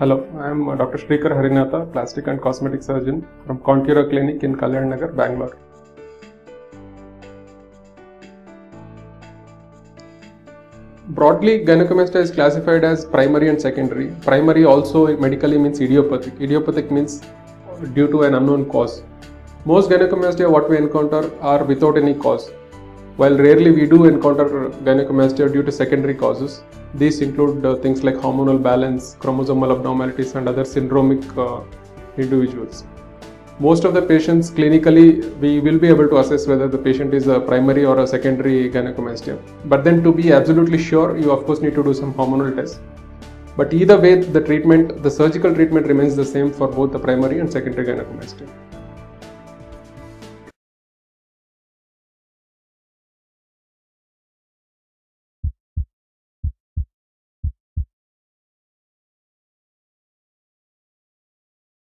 Hello, I am Dr. Shrikar Harinatha, plastic and cosmetic surgeon from Contura Clinic in Kalyan Nagar, Bangalore. Broadly, gynecomastia is classified as primary and secondary. Primary also medically means idiopathic. Idiopathic means due to an unknown cause. Most gynecomastia what we encounter are without any cause, while rarely we do encounter gynecomastia due to secondary causes. These include things like hormonal balance, chromosomal abnormalities and other syndromic individuals. Most of the patients clinically we will be able to assess whether the patient is a primary or a secondary gynecomastia. But then to be absolutely sure, you of course need to do some hormonal tests. But either way, the surgical treatment remains the same for both the primary and secondary gynecomastia.